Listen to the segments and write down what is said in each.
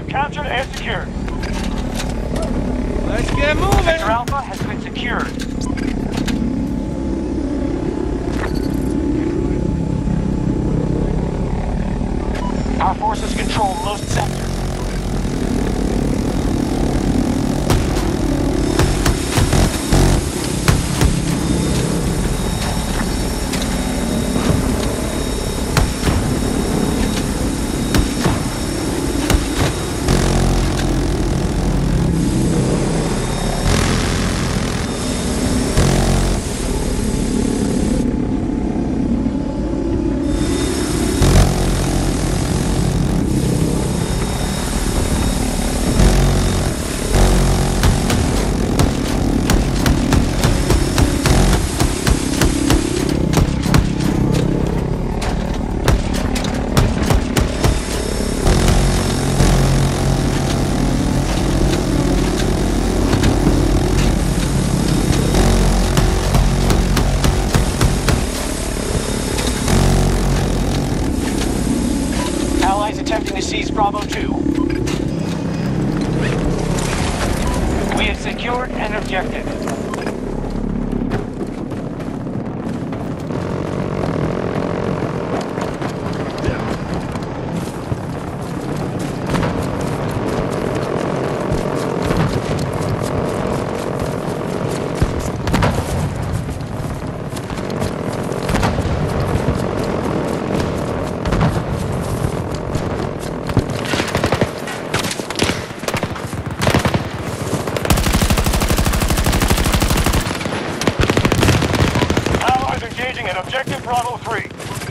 objective captured and secured. Let's get moving! Sector Alpha has been secured. Our forces control most sectors. Attempting to seize Bravo 2. We have secured an objective. At objective Bravo 3.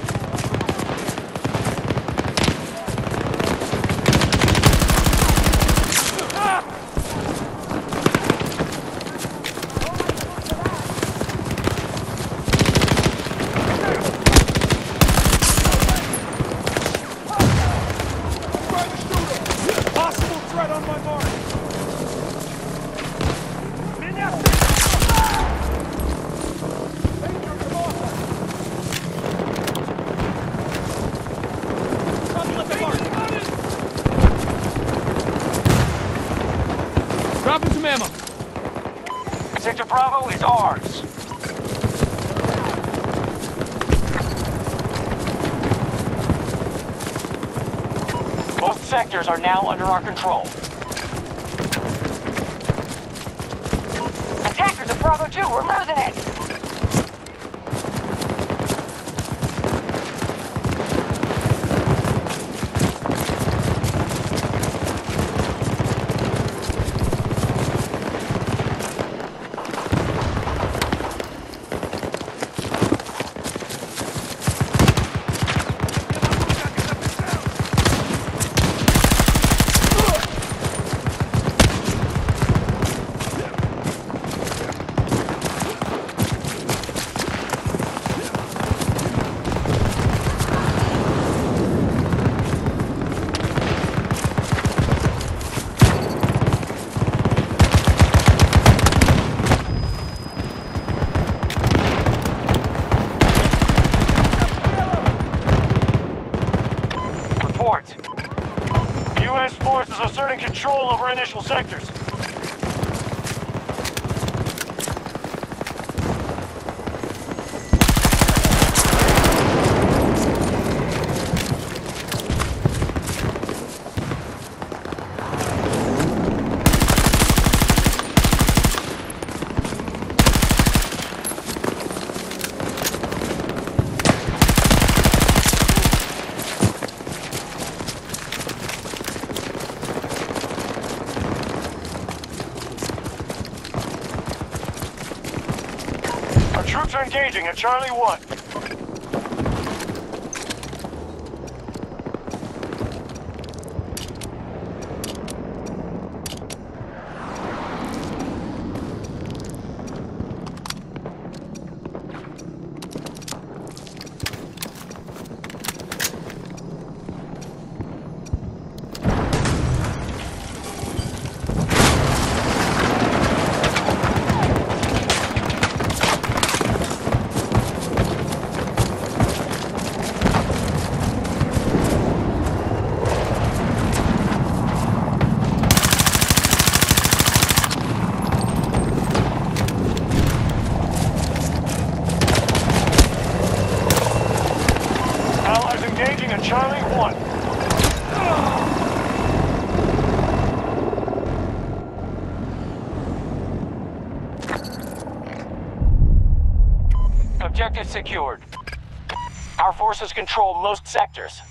Possible threat on my mark. Dropping some ammo. Sector Bravo is ours. Both sectors are now under our control. Attackers at Bravo 2, we're losing it! U.S. forces asserting control over initial sectors. Troops are engaging at Charlie 1. on Charlie 1. Objective secured. Our forces control most sectors.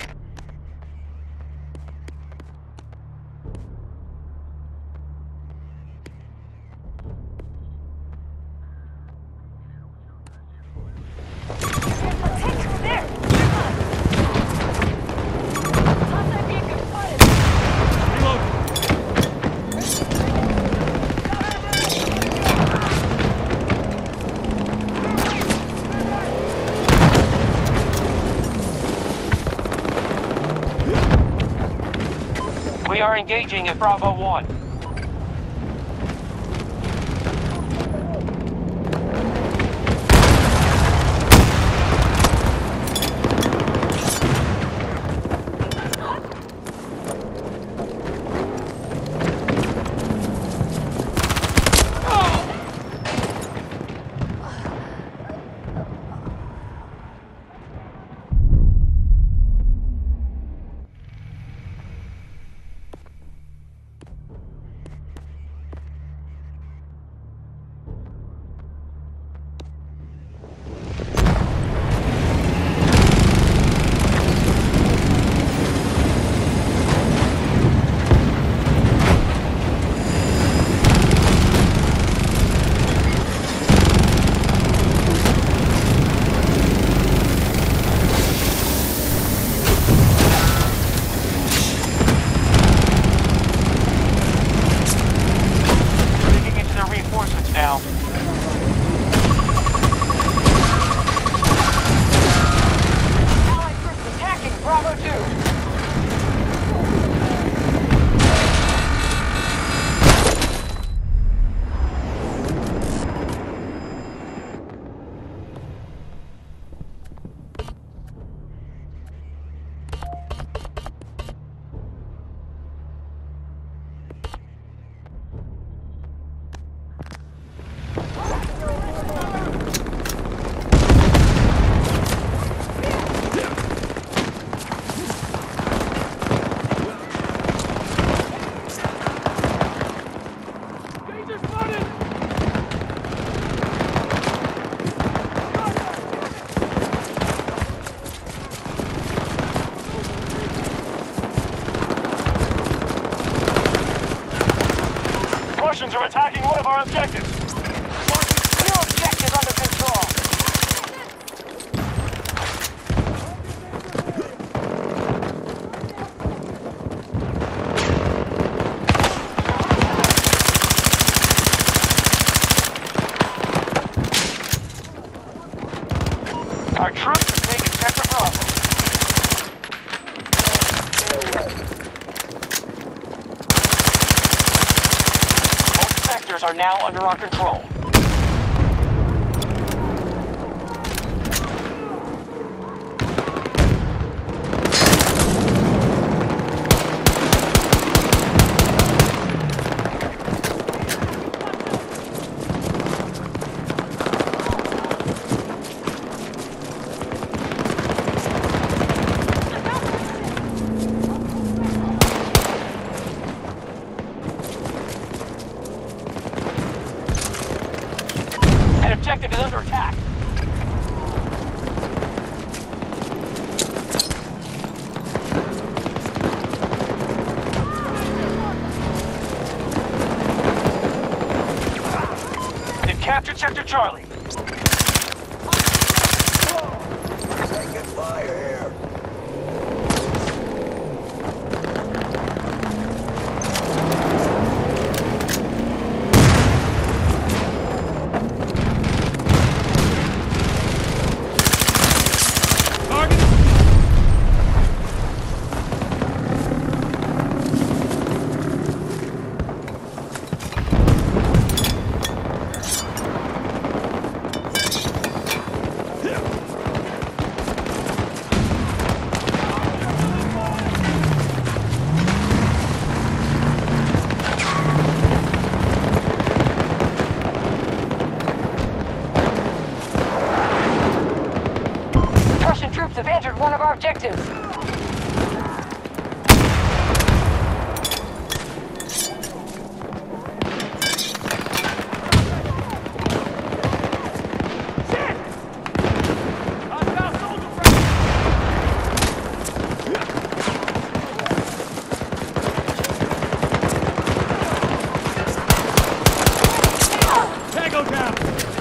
We are engaging at Bravo 1. Now. Allied troops attacking Bravo 2. Russians are attacking one of our objectives. New objective under control. Our troops are taking sector Bravo. Are now under our control. Objective is under attack. They've captured Sector Charlie. Taking fire here. troops have entered one of our objectives. Tango down!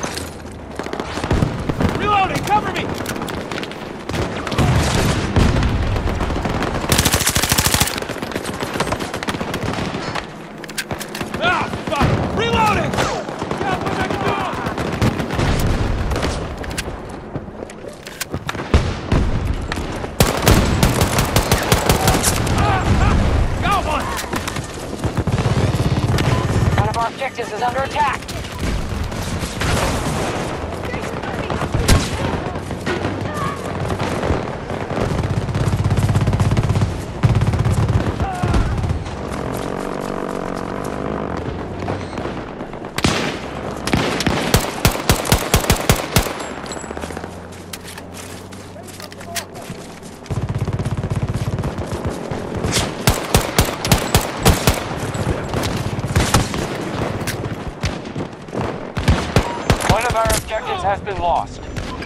Reloading! Cover me! Ah, fuck! Reloading! Help me next door! Got one! One of our objectives is under attack. One of our objectives has been lost.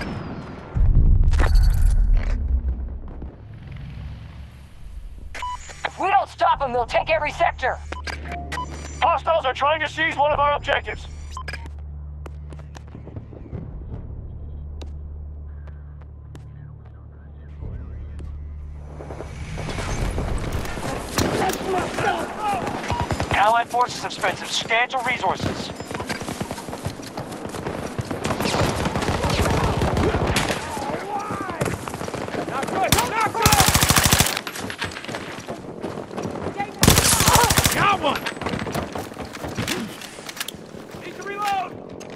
If we don't stop them, they'll take every sector. Hostiles are trying to seize one of our objectives. Allied forces have spent substantial resources. Not good! Not good! Got one! Need to reload!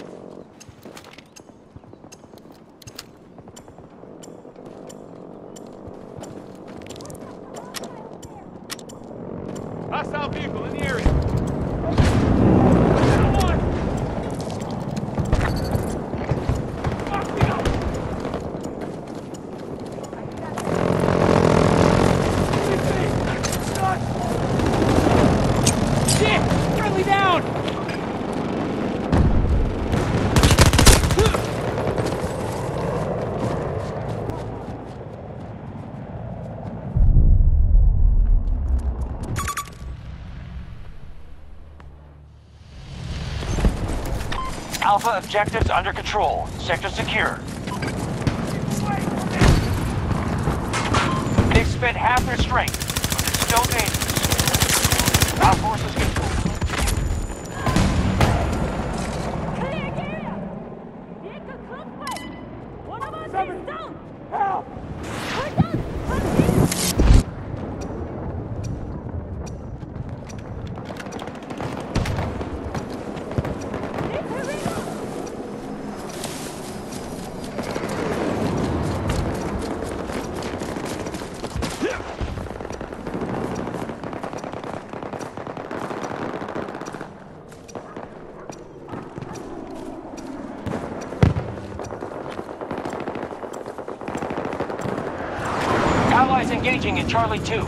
Hostile vehicle in the area. Got one! Fuck me up! Shit! Friendly down! Alpha objectives under control. Sector secure. They've spent half their strength, but it's still dangerous. Our forces control. One of us is down! Help! We're done! Come in! Need to reload! Allies engaging in Charlie 2.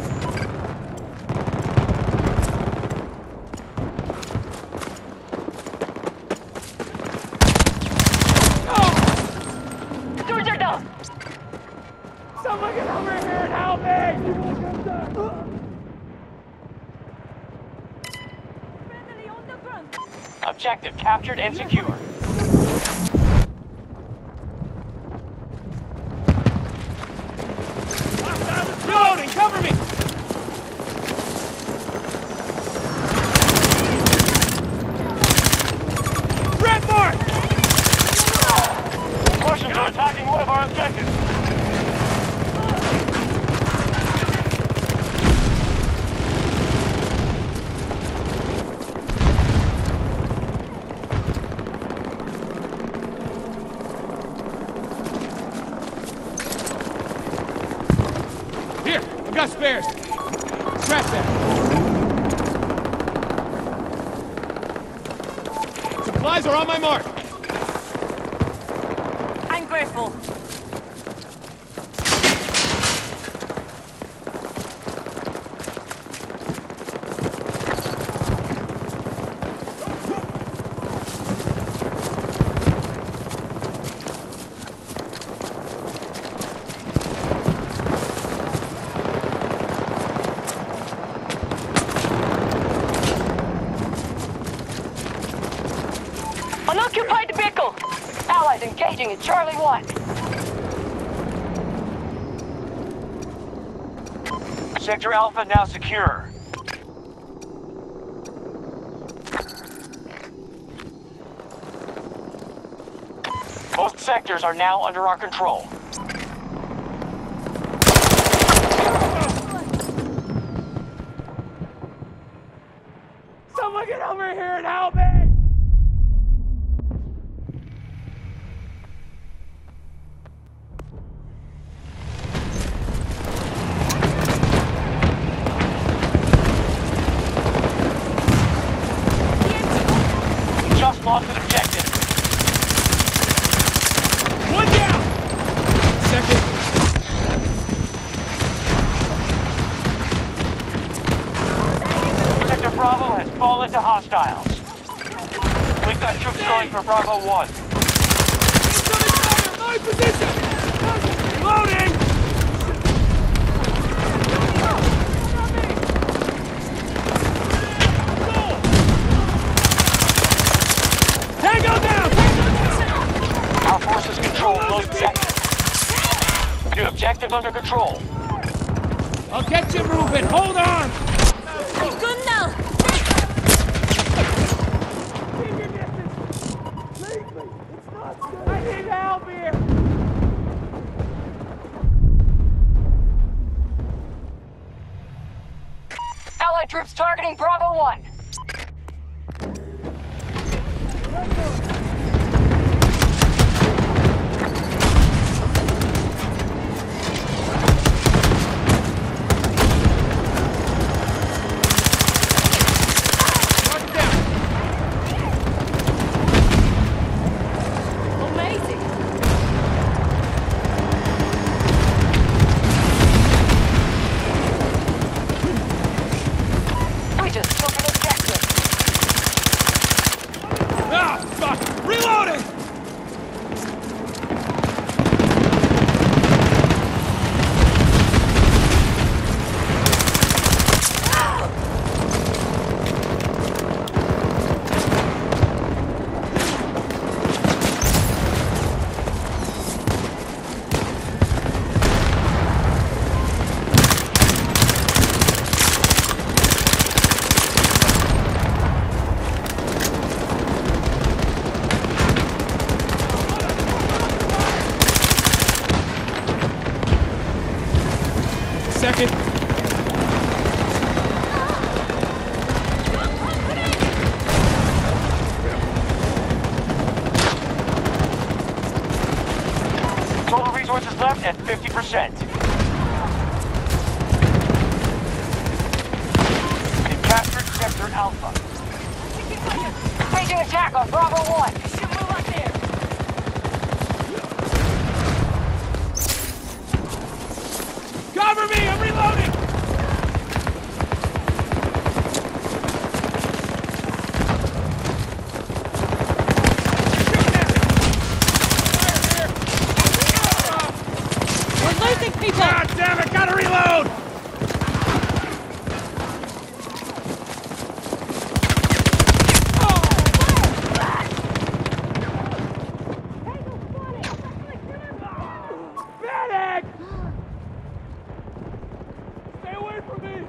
Doors are down! Someone get over here and help me! Friendly on the front! Objective captured and secure. Reloading! Cover me! Red mark! Russians are attacking one of our objectives. Here, I've got spares. Scrap that. Supplies are on my mark. I'm grateful. Engaging at Charlie 1. Sector Alpha now secure. Most sectors are now under our control. Someone get over here and help me! We just lost an objective. One down! Second. Sector Bravo has fallen to hostiles. We've got troops going for Bravo 1. Incoming fire! My position! Loading! Tango down! Our forces control most sectors. New objective under control. I'll get you moving! Hold on! Good now. I need help here! Allied troops targeting Bravo 1. Amazing. We just took an objective. Ah, fuck! Reloading! Second. Total resources left at 50%. We've captured Sector Alpha. Staging attack on Bravo 1. Should move up there. Cover me! I'm reloading! We're losing people. God damn it! Gotta reload! Medic! Stay away from me!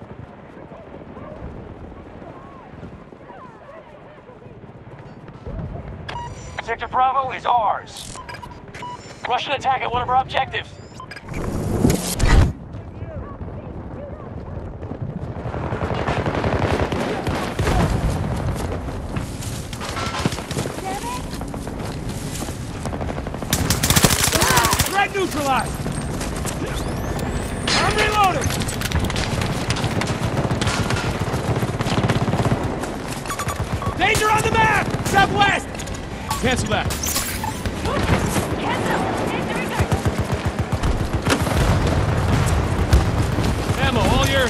Sector Bravo is ours. Russian attack at one of our objectives. Threat neutralized! I'm reloading! Danger on the map! Southwest! Cancel that. Ammo, all yours.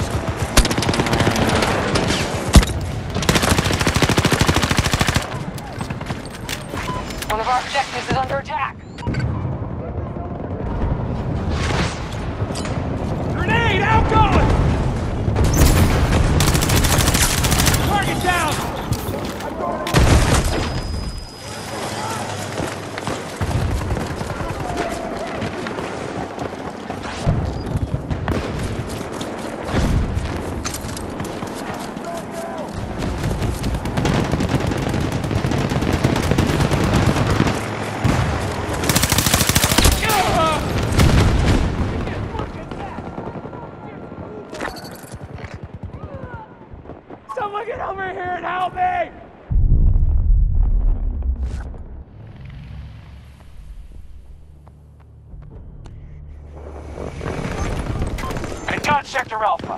One of our objectives is under attack. Grenade outgoing! Target down! here and help me! They got Sector Alpha.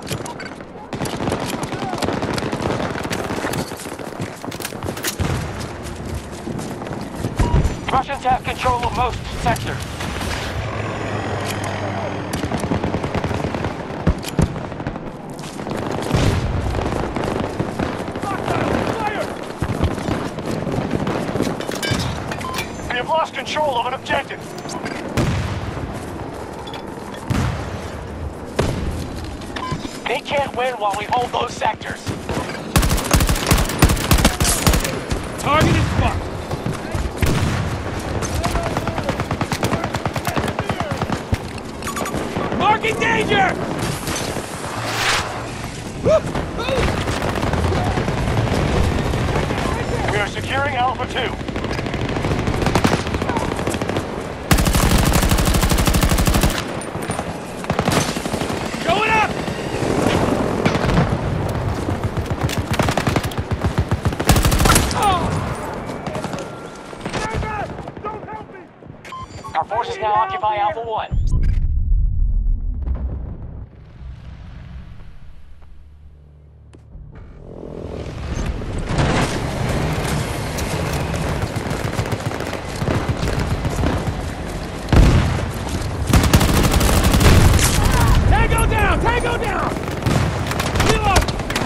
Russians have control of most sectors. We have lost control of an objective. They can't win while we hold those sectors. Target is fucked. Marking danger! We are securing Alpha 2. Going up! Don't help me! Our forces now occupy Alpha 1. Tango down! Tango down! Reload!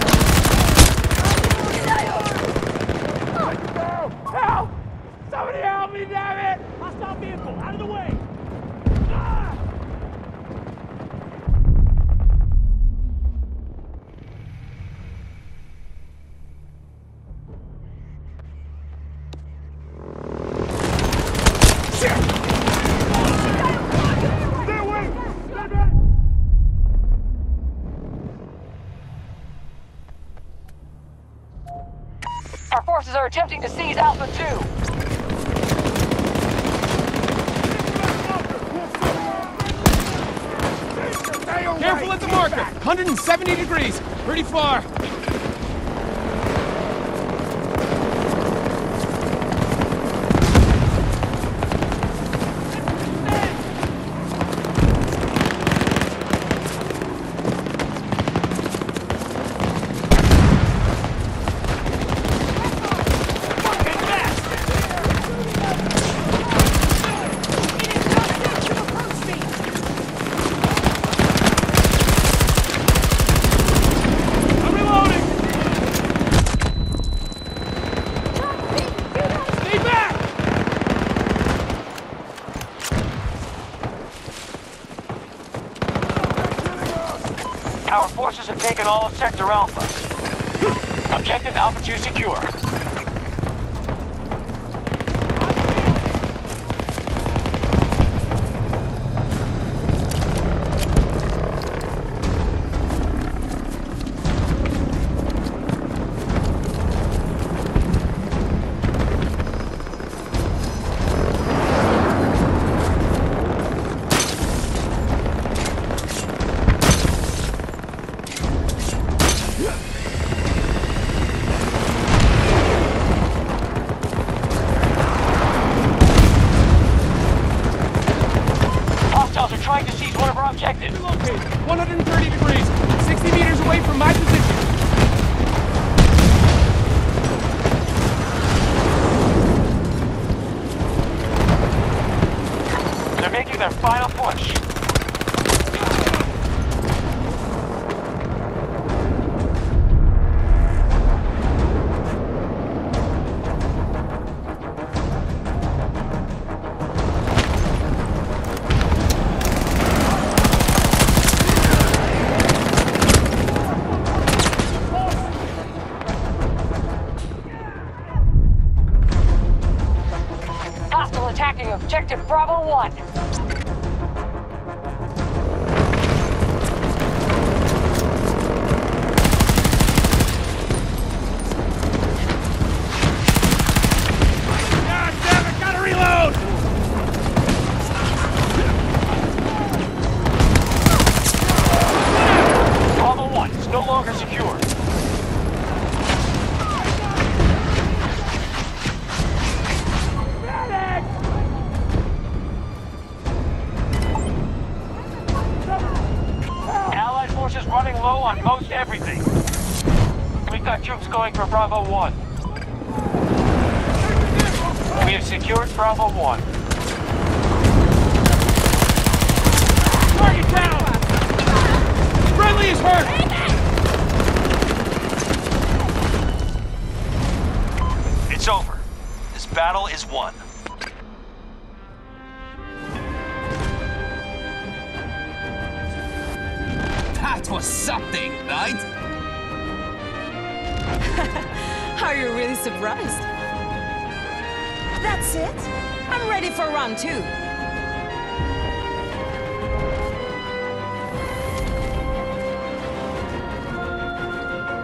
Help! Somebody help me, damn it! Hostile vehicle, out of the way! Ah! Shit! Stay away! Stay back! Our forces are attempting to seize Alpha 2. Careful at the marker! 170 degrees! Pretty far! I'm reloading! Stay back! Our forces have taken all of Sector Alpha. Objective Alpha 2 secure. Hostiles are trying to seize one of our objectives. Relocate! 130 degrees! 60 meters away from my position! They're making their final push. Hostile attacking Objective Bravo 1. is running low on most everything. We've got troops going for Bravo 1. We have secured Bravo 1. Target down! Friendly is hurt! It's over. This battle is won. That was something, right? Are you really surprised? That's it? I'm ready for round 2.